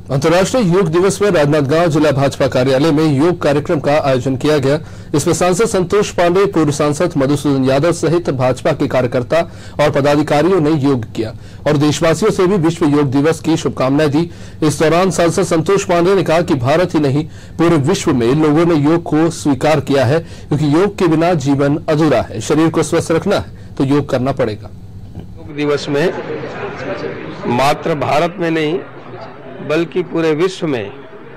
अंतर्राष्ट्रीय योग दिवस में राजनांदगांव जिला भाजपा कार्यालय में योग कार्यक्रम का आयोजन किया गया। इसमें सांसद संतोष पांडे, पूर्व सांसद मधुसूदन यादव सहित भाजपा के कार्यकर्ता और पदाधिकारियों ने योग किया और देशवासियों से भी विश्व योग दिवस की शुभकामनाएं दी। इस दौरान सांसद संतोष पांडे ने कहा कि भारत ही नहीं पूरे विश्व में लोगों ने योग को स्वीकार किया है, क्योंकि योग के बिना जीवन अधूरा है। शरीर को स्वस्थ रखना है तो योग करना पड़ेगा। योग दिवस में मात्र भारत में नहीं बल्कि पूरे विश्व में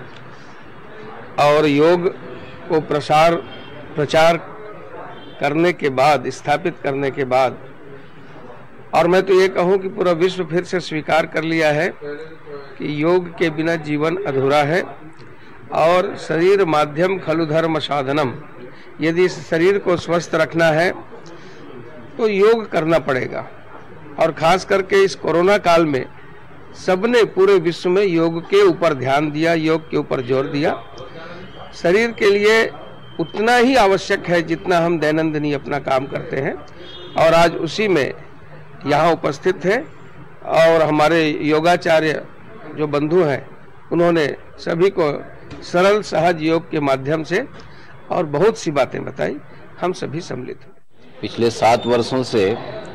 और योग को प्रचार करने के बाद, स्थापित करने के बाद, और मैं तो ये कहूँ कि पूरा विश्व फिर से स्वीकार कर लिया है कि योग के बिना जीवन अधूरा है और शरीर माध्यम खलु धर्म साधनम। यदि इस शरीर को स्वस्थ रखना है तो योग करना पड़ेगा। और खास करके इस कोरोना काल में सबने पूरे विश्व में योग के ऊपर ध्यान दिया, योग के ऊपर जोर दिया। शरीर के लिए उतना ही आवश्यक है जितना हम दैनंदिन अपना काम करते हैं, और आज उसी में यहाँ उपस्थित है। और हमारे योगाचार्य जो बंधु हैं, उन्होंने सभी को सरल सहज योग के माध्यम से और बहुत सी बातें बताई। हम सभी सम्मिलित हुए। पिछले 7 वर्षों से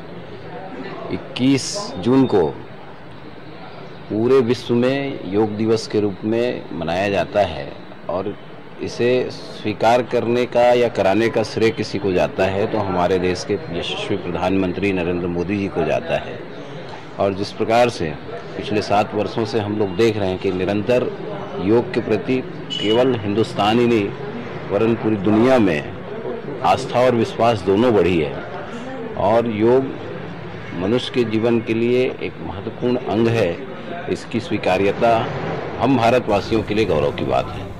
21 जून को पूरे विश्व में योग दिवस के रूप में मनाया जाता है, और इसे स्वीकार करने का या कराने का श्रेय किसी को जाता है तो हमारे देश के यशस्वी प्रधानमंत्री नरेंद्र मोदी जी को जाता है। और जिस प्रकार से पिछले 7 वर्षों से हम लोग देख रहे हैं कि निरंतर योग के प्रति केवल हिंदुस्तान ही नहीं वरन पूरी दुनिया में आस्था और विश्वास दोनों बढ़ी है, और योग मनुष्य के जीवन के लिए एक महत्वपूर्ण अंग है। इसकी स्वीकार्यता हम भारतवासियों के लिए गौरव की बात है।